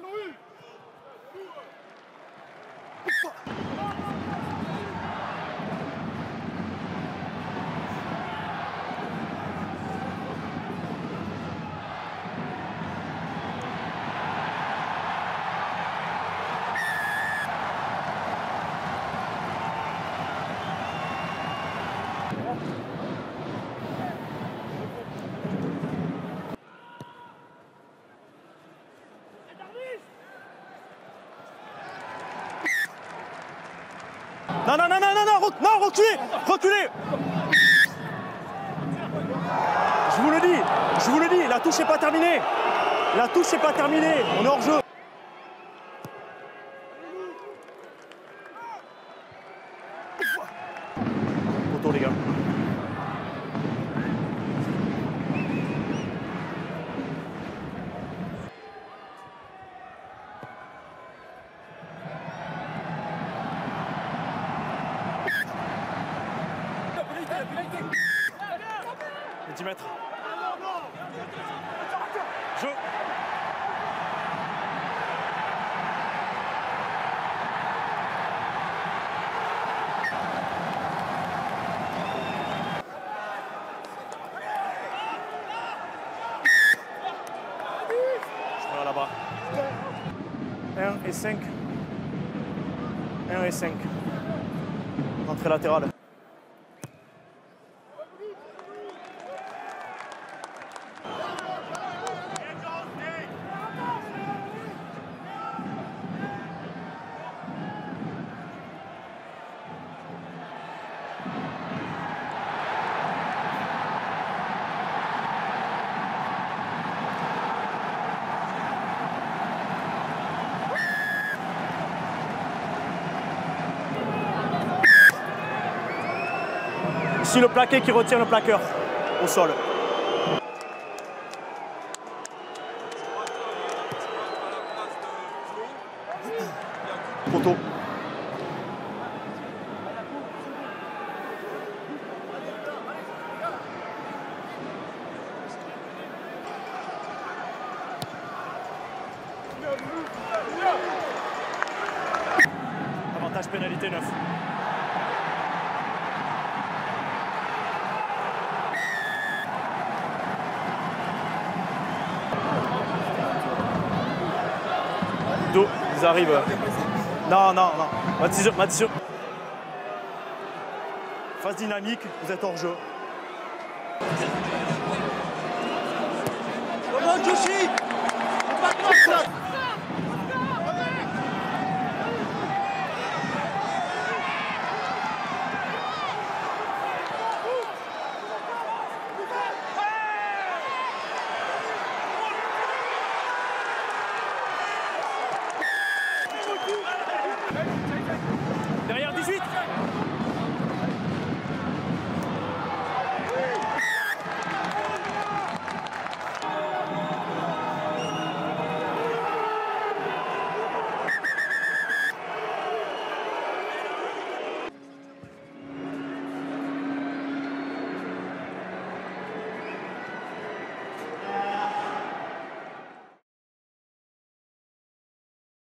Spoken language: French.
Non, non, non, non, non, non, reculez, reculez. Je vous le dis, la touche n'est pas terminée. La touche n'est pas terminée, on est hors jeu. Photo les gars. Les 10 mètres. Jeu. Je vais là-bas. 1 et 5. 1 et 5. Entrée latérale. Ici le plaqué qui retient le plaqueur au sol. Poteau. Avantage pénalité 9. Ils arrivent. Non, non, non. Mathieu. Phase dynamique, vous êtes hors jeu. Comment Joshi?